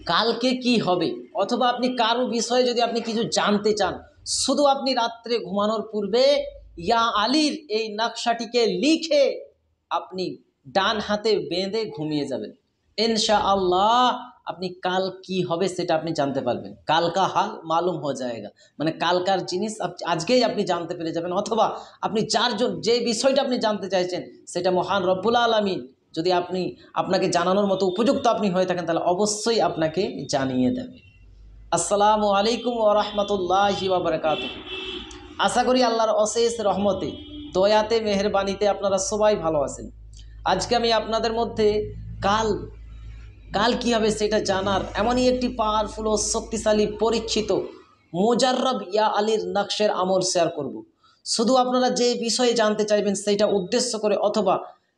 কালকে কি হবে, অথবা আপনি কারো বিষয়ে যদি আপনি কিছু জানতে চান, শুধু আপনি রাত্রে ঘুমানোর পূর্বে ইয়া আলীর এই নকশাটিকে লিখে আপনি ডান হাতে বেঁধে ঘুমিয়ে যাবেন। ইনশাআল্লাহ আপনি কাল কি হবে সেটা আপনি জানতে পারবেন। কাল কা হাল মালুম হয়ে যায়গা, মানে কালকার জিনিস আজকেই আপনি জানতে পেরে যাবেন। অথবা আপনি যে বিষয়টা আপনি জানতে চাইছেন সেটা মহান রব্বুল আলামিন যদি আপনাকে জানানোর মতো উপযুক্ত আপনি হয়ে থাকেন, তাহলে অবশ্যই আপনাকে জানিয়ে দেবে। আসসালামু আলাইকুম ওয়া রাহমাতুল্লাহি ওয়া বারাকাতুহু। আশা করি আল্লাহর অশেষ রহমতে, দয়াতে, মেহেরবানিতে আপনারা সবাই ভালো আছেন। আজকে আমি আপনাদের মধ্যে কাল কাল কী হবে সেটা জানার এমনই একটি পাওয়ারফুল ও শক্তিশালী পরীক্ষিত মুজাররব ইয়া আলীর নকশের আমল শেয়ার করব। শুধু আপনারা যে বিষয়ে জানতে চাইবেন সেইটা উদ্দেশ্য করে, অথবা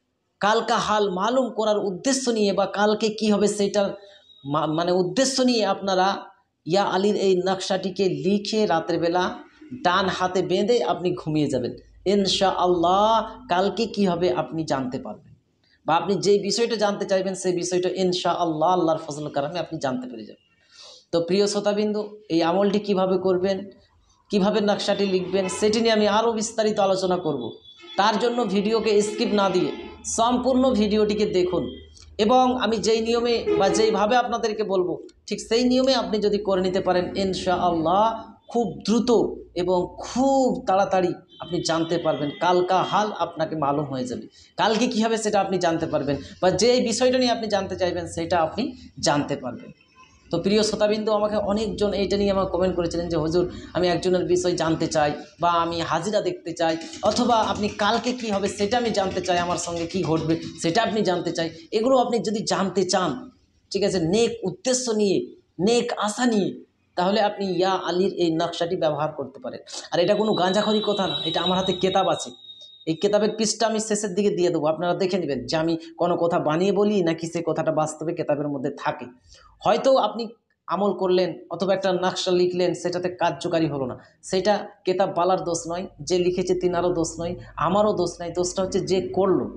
কালকা হাল মালুম করার উদ্দেশ্য নিয়ে, বা কালকে কি হবে সেটার মানে উদ্দেশ্য নিয়ে আপনারা ইয়া আলীর এই নকশাটিকে লিখে রাত্রেবেলা ডান হাতে বেঁধে আপনি ঘুমিয়ে যাবেন। ইনশাআল্লাহ কালকে কি হবে আপনি জানতে পারবেন, বা আপনি যেই বিষয়টা জানতে চাইবেন সেই বিষয়টা ইনশাআল্লাহ আল্লাহর ফজল কারণে আপনি জানতে পেরে যাবেন। তো প্রিয় শ্রোতাবিন্দু, এই আমলটি কিভাবে করবেন, কিভাবে নকশাটি লিখবেন সেটি নিয়ে আমি আরও বিস্তারিত আলোচনা করব। তার জন্য ভিডিওকে স্কিপ না দিয়ে সম্পূর্ণ ভিডিওটিকে দেখুন, এবং আমি যেই নিয়মে বা যেইভাবে আপনাদেরকে বলবো ঠিক সেই নিয়মে আপনি যদি করে নিতে পারেন, ইনশাআল্লাহ খুব দ্রুত এবং খুব তাড়াতাড়ি আপনি জানতে পারবেন। কালকা হাল আপনাকে মালুম হয়ে যাবে, কালকে কী হবে সেটা আপনি জানতে পারবেন, বা যে বিষয়টা নিয়ে আপনি জানতে চাইবেন সেটা আপনি জানতে পারবেন। তো প্রিয় শ্রোতাবিন্দু, আমাকে অনেকজন এইটা নিয়ে আমাকে কমেন্ট করেছিলেন যে হুজুর আমি একজনের বিষয় জানতে চাই, বা আমি হাজিরা দেখতে চাই, অথবা আপনি কালকে কি হবে সেটা আমি জানতে চাই, আমার সঙ্গে কি ঘটবে সেটা আপনি জানতে চাই। এগুলো আপনি যদি জানতে চান, ঠিক আছে, নেক উদ্দেশ্য নিয়ে, নেক আশা নিয়ে, তাহলে আপনি ইয়া আলীর এই নকশাটি ব্যবহার করতে পারেন। আর এটা কোনো গাঁজাখড়ি কথা না, এটা আমার হাতে কেতাব আছে। এই কেতাবের পৃষ্ঠা আমি শেষের দিকে দিয়ে দেবো, আপনারা দেখে নেবেন যে আমি কোনো কথা বানিয়ে বলি নাকি সে কথাটা বাস্তবে কেতাবের মধ্যে থাকে। হয়তো আপনি আমল করলেন অথবা একটা নকশা লিখলেন, সেটাতে কার্যকারী হলো না, সেটা কেতাব বালার দোষ নয়, যে লিখেছে তিনারও দোষ নয়, আমারও দোষ নয়, দোষটা হচ্ছে যে করলো।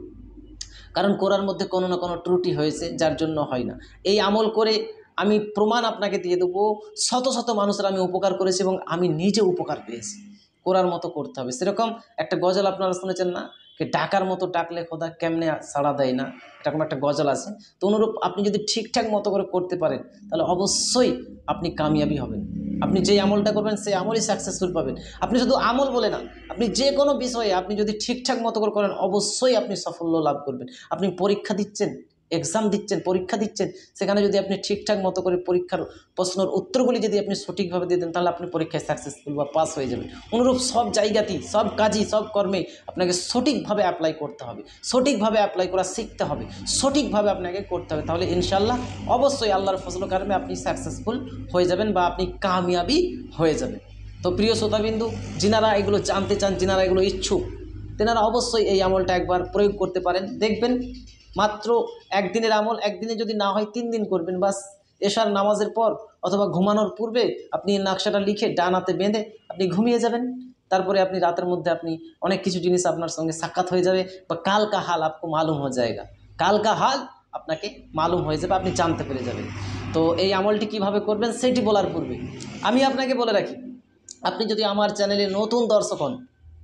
কারণ কোরআর মধ্যে কোনো না কোনো ত্রুটি হয়েছে, যার জন্য হয় না। এই আমল করে আমি প্রমাণ আপনাকে দিয়ে দেবো, শত শত মানুষের আমি উপকার করেছি এবং আমি নিজে উপকার পেয়েছি। কোরআর মতো করতে হবে। সেরকম একটা গজল আপনারা শুনেছেন না, যে ডাকার মতো ডাকলে খোদা কেমনে সাড়া দেয় না, এরকম একটা গজল আছে। তো অনুরূপ আপনি যদি ঠিকঠাক মতো করে করতে পারেন, তাহলে অবশ্যই আপনি কামিয়াবি হবেন। আপনি যেই আমলটা করবেন সেই আমলই সাকসেসফুল পাবেন। আপনি শুধু আমল বলে না, আপনি যে কোনো বিষয়ে আপনি যদি ঠিকঠাক মতো করে করেন, অবশ্যই আপনি সাফল্য লাভ করবেন। আপনি পরীক্ষা দিচ্ছেন, এক্সাম দিচ্ছেন, পরীক্ষা দিচ্ছেন, সেখানে যদি আপনি ঠিকঠাক মতো করে পরীক্ষার প্রশ্নের উত্তরগুলি যদি আপনি সঠিকভাবে দিয়ে দেন, তাহলে আপনি পরীক্ষায় সাকসেসফুল বা পাস হয়ে যাবেন। অনুরূপ সব জায়গাতেই, সব কাজই, সব কর্মেই আপনাকে সঠিকভাবে অ্যাপ্লাই করতে হবে, সঠিকভাবে অ্যাপ্লাই করা শিখতে হবে, সঠিকভাবে আপনাকে করতে হবে। তাহলে ইনশাআল্লাহ অবশ্যই আল্লাহর ফজল কারণে আপনি সাকসেসফুল হয়ে যাবেন, বা আপনি কামিয়াবি হয়ে যাবেন। তো প্রিয় শ্রোতাবিন্দু, যিনারা এগুলো জানতে চান, যিনারা এগুলো ইচ্ছুক, তেনারা অবশ্যই এই আমলটা একবার প্রয়োগ করতে পারেন। দেখবেন মাত্র একদিনের আমল, একদিনে যদি না হয় 3 দিন করবেন, বাস এশার নামাজের পর অথবা ঘুমানোর পূর্বে আপনি নকশাটা লিখে ডান হাতে বেঁধে আপনি ঘুমিয়ে যাবেন। তারপরে আপনি রাতের মধ্যে আপনি অনেক কিছু জিনিস আপনার সঙ্গে সাক্ষাৎ হয়ে যাবে, বা কাল কা হাল আপকো মালুম হয়ে যায়গা, কাল কা হাল আপনাকে মালুম হয়ে যাবে, আপনি জানতে পেরে যাবেন। তো এই আমলটি কিভাবে করবেন সেটি বলার পূর্বে আমি আপনাকে বলে রাখি, আপনি যদি আমার চ্যানেলে নতুন দর্শক হন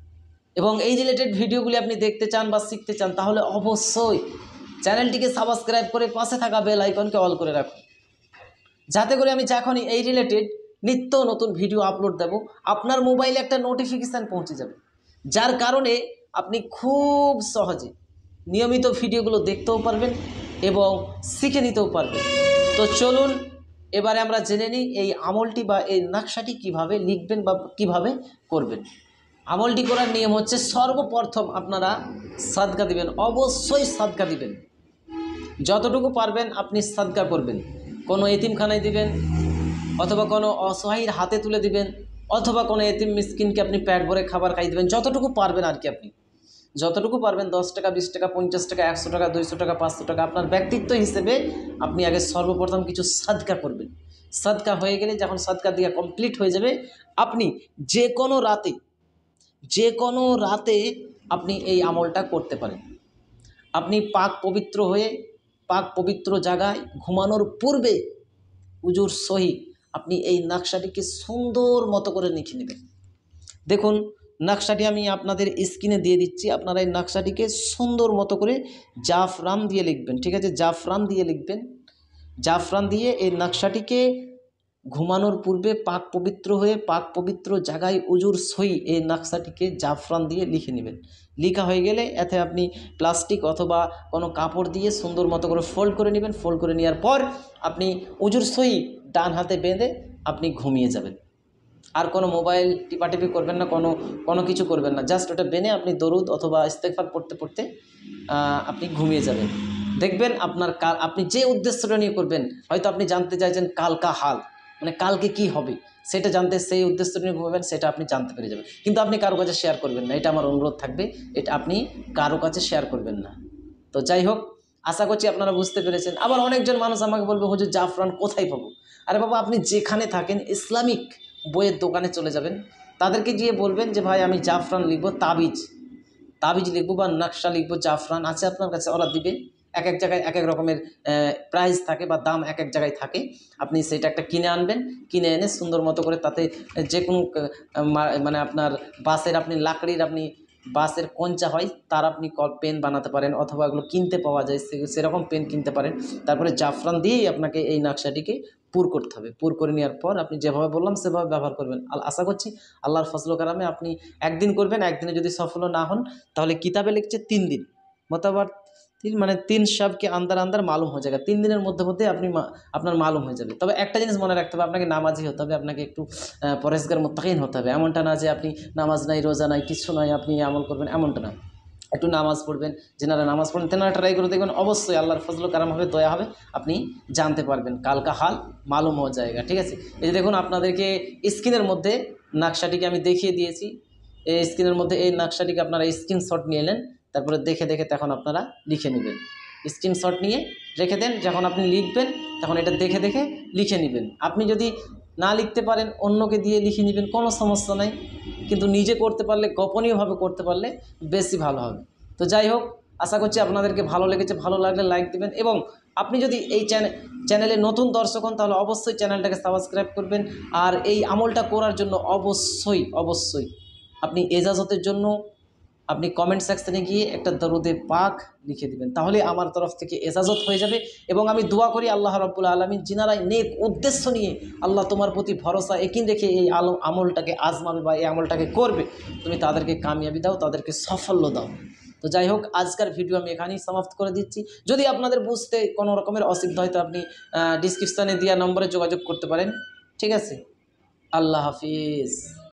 এবং এই রিলেটেড ভিডিওগুলি আপনি দেখতে চান বা শিখতে চান, তাহলে অবশ্যই চ্যানেলটিকে সাবস্ক্রাইব করে পাশে থাকা বেল আইকনকে অল করে রাখুন, যাতে করে আমি যখনই এই রিলেটেড নিত্য নতুন ভিডিও আপলোড দেব, আপনার মোবাইলে একটা নোটিফিকেশান পৌঁছে যাবে, যার কারণে আপনি খুব সহজে নিয়মিত ভিডিওগুলো দেখতেও পারবেন এবং শিখে নিতেও পারবেন। তো চলুন এবারে আমরা জেনে নিই এই আমলটি বা এই নকশাটি কিভাবে লিখবেন বা কিভাবে করবেন। আমলটি করার নিয়ম হচ্ছে, সর্বপ্রথম আপনারা সাদকা দিবেন, অবশ্যই সাদকা দিবেন, যতটুকু পারবেন আপনি সাদকা করবেন। কোনো এতিমখানায় দিবেন, অথবা কোনো অসহায়ের হাতে তুলে দিবেন, অথবা কোনো এতিম মিসকিনকে আপনি পেট ভরে খাবার খাইয়ে দেবেন, যতটুকু পারবেন আর কি। আপনি যতটুকু পারবেন, 10 টাকা, 20 টাকা, 50 টাকা, 100 টাকা, 200 টাকা, 500 টাকা, আপনার ব্যক্তিত্ব হিসেবে আপনি আগে সর্বপ্রথম কিছু সাদকা করবেন। সাদকা হয়ে গেলে, যখন সাদকা দেওয়া কমপ্লিট হয়ে যাবে, আপনি যে কোনো রাতে আপনি এই আমলটা করতে পারেন। আপনি পাক পবিত্র হয়ে, পাক পবিত্র জায়গায় ঘুমানোর পূর্বে উজুর সহি আপনি এই নকশাটিকে সুন্দর মতো করে লিখে নেবেন। দেখুন নকশাটি আমি আপনাদের স্ক্রিনে দিয়ে দিচ্ছি, আপনারা এই নকশাটিকে সুন্দর মতো করে জাফরান দিয়ে লিখবেন, ঠিক আছে? জাফরান দিয়ে লিখবেন। জাফরান দিয়ে এই নকশাটিকে ঘুমানোর পূর্বে পাক পবিত্র হয়ে পাক পবিত্র জায়গায় উজুর সহি এই নকশাটিকে জাফরান দিয়ে লিখে নেবেন। লেখা হয়ে গেলে এতে আপনি প্লাস্টিক অথবা কোনো কাপড় দিয়ে সুন্দর মতো করে ফোল্ড করে নেবেন। ফোল্ড করে নেওয়ার পর আপনি উজুর সহি ডান হাতে বেঁধে আপনি ঘুমিয়ে যাবেন। আর কোনো মোবাইল টিপাটিপি করবেন না, কোনো কিছু করবেন না, জাস্ট ওটা বেনে আপনি দরুদ অথবা ইস্তেগফার পড়তে পড়তে আপনি ঘুমিয়ে যাবেন। দেখবেন আপনি যে উদ্দেশ্যটা নিয়ে করবেন, হয়তো আপনি জানতে চাইছেন কালকা হাল, মানে কালকে কি হবে সেটা জানতে, সেই উদ্দেশ্য নিয়ে ঘুমাবেন, সেটা আপনি জানতে পেরে যাবেন। কিন্তু আপনি কারো কাছে শেয়ার করবেন না, এটা আমার অনুরোধ থাকবে, এটা আপনি কারো কাছে শেয়ার করবেন না। তো যাই হোক, আশা করছি আপনারা বুঝতে পেরেছেন। আবার অনেকজন মানুষ আমাকে বলবে, হুজুর জাফরান কোথায় পাবো? আরে বাবা, আপনি যেখানে থাকেন ইসলামিক বইয়ের দোকানে চলে যাবেন, তাদেরকে গিয়ে বলবেন যে ভাই আমি জাফরান লিখবো, তাবিজ লিখবো বা নকশা লিখবো, জাফরান আছে আপনার কাছে? ওরা দিবে। এক এক জায়গায় এক এক রকমের প্রাইস থাকে বা দাম এক এক জায়গায় থাকে। আপনি সেটা একটা কিনে আনবেন, কিনে এনে সুন্দর মতো করে তাতে যে কোনো মানে আপনার বাঁশের আপনি লাকড়ির আপনি বাঁশের কঞ্চা হয় তার আপনি পেন বানাতে পারেন, অথবা এগুলো কিনতে পাওয়া যায়, সেরকম পেন কিনতে পারেন। তারপরে জাফরান দিয়েই আপনাকে এই নকশাটিকে পুর করতে হবে। পুর করে নেওয়ার পর আপনি যেভাবে বললাম সেভাবে ব্যবহার করবেন। আশা করছি আল্লাহর ফজল ও কারামে আপনি একদিন করবেন, একদিনে যদি সফল না হন তাহলে কিতাবে লিখছে 3 দিন, মোতাবার 3 মানে 3 সবকে আন্দার মালুম হয়ে যাবে। 3 দিনের মধ্যে আপনি আপনার মালুম হয়ে যাবে। তবে একটা জিনিস মনে রাখতে হবে, আপনাকে নামাজি হতে হবে, আপনাকে একটু পরেজগার মুত্তাকিন হতে হবে। এমনটা না যে আপনি নামাজ নাই, রোজা নাই, কিছু নয়, আপনি আমল করবেন, এমনটা না। একটু নামাজ পড়বেন, যেনারা নামাজ পড়েন তেনারা ট্রাই করে দেখবেন, অবশ্যই আল্লাহর ফজল কারাম হবে, দয়া হবে, আপনি জানতে পারবেন, কালকা হাল মালুম হয়ে যায়গা। ঠিক আছে? এই যে দেখুন, আপনাদেরকে স্ক্রিনের মধ্যে নকশাটিকে আমি দেখিয়ে দিয়েছি। এই স্ক্রিনের মধ্যে এই নকশাটিকে আপনারা স্ক্রিনশট নিয়ে নেন, তারপরে দেখে তখন আপনারা লিখে নেবেন। স্ক্রিনশট নিয়ে রেখে দেন, যখন আপনি লিখবেন তখন এটা দেখে লিখে নেবেন। আপনি যদি না লিখতে পারেন অন্যকে দিয়ে লিখে নেবেন, কোনো সমস্যা নাই, কিন্তু নিজে করতে পারলে, গোপনীয়ভাবে করতে পারলে বেশি ভালো হবে। তো যাই হোক, আশা করছি আপনাদেরকে ভালো লেগেছে। ভালো লাগলে লাইক দেবেন, এবং আপনি যদি এই চ্যানেলে নতুন দর্শক হন তাহলে অবশ্যই চ্যানেলটাকে সাবস্ক্রাইব করবেন। আর এই আমলটা করার জন্য অবশ্যই আপনি এজাজতের জন্য আপনি কমেন্ট সেকশনে গিয়ে একটা দরুদে পাক লিখে দিবেন, তাহলে আমার তরফ থেকে এজাজত হয়ে যাবে। এবং আমি দোয়া করি আল্লাহ রাব্বুল আলামিন যিনারাই নেক উদ্দেশ্য নিয়ে আল্লাহ তোমার প্রতি ভরসা একিন রেখে এই আমলটাকে আজমাবে বা এই আমলটাকে করবে, তুমি তাদেরকে কামিয়াবি দাও, তাদেরকে সাফল্য দাও। তো যাই হোক, আজকের ভিডিও আমি এখানেই সমাপ্ত করে দিচ্ছি। যদি আপনাদের বুঝতে কোনো রকমের অসুবিধা হয় তো আপনি ডিসক্রিপশানে দেওয়া নম্বরে যোগাযোগ করতে পারেন। ঠিক আছে? আল্লাহ হাফিজ।